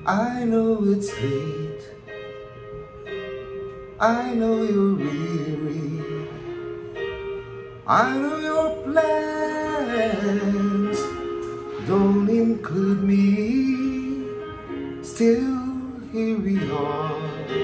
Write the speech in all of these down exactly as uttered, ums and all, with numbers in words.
I know it's late, I know you're weary, I know your plans don't include me. Still here we are,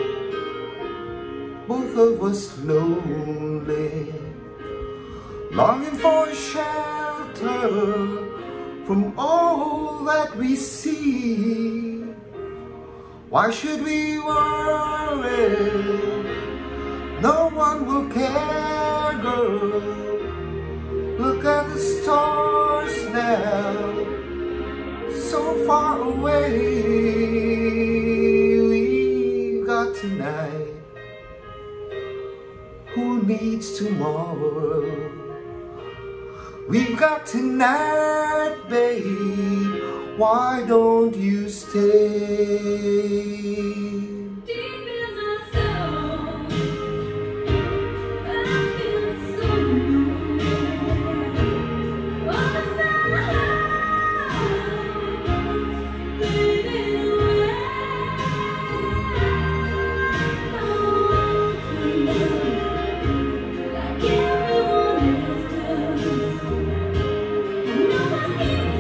both of us lonely, longing for a shelter from all that we see. Why should we worry? No one will care, girl. Look at the stars now, so far away. We've got tonight, who needs tomorrow? We've got tonight, babe. Why don't you stay? Deep in my soul, I feel so blue. All the house fading away. Like everyone else does. No one keeps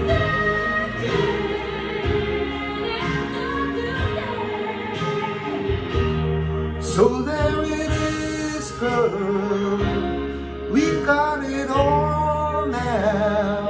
So there it is, girl, we've got it all now.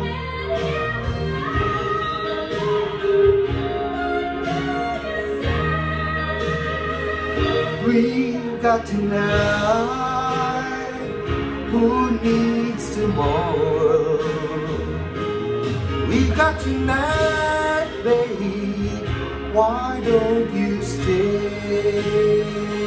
We've got tonight, who needs tomorrow? We've got tonight, babe, why don't you stay?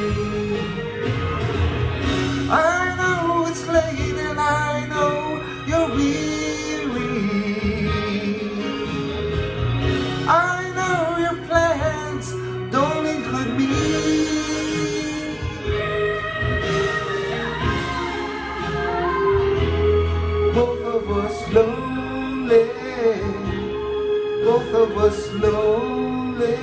I know it's late and I know you're weary, I know your plans don't include me. Both of us lonely, both of us lonely.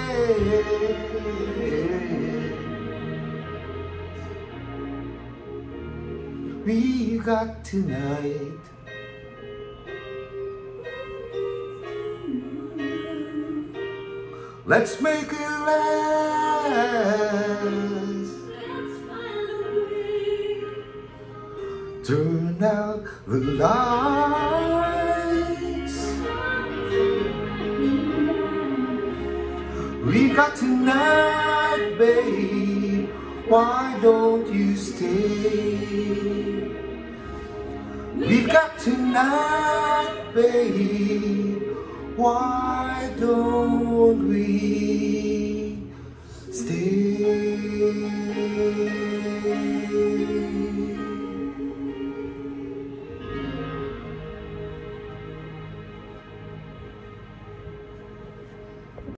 We got tonight. Let's make it last. Let's find a way. Turn out the lights. We got tonight, babe. Why don't you stay? We've got tonight, babe. Why don't we stay?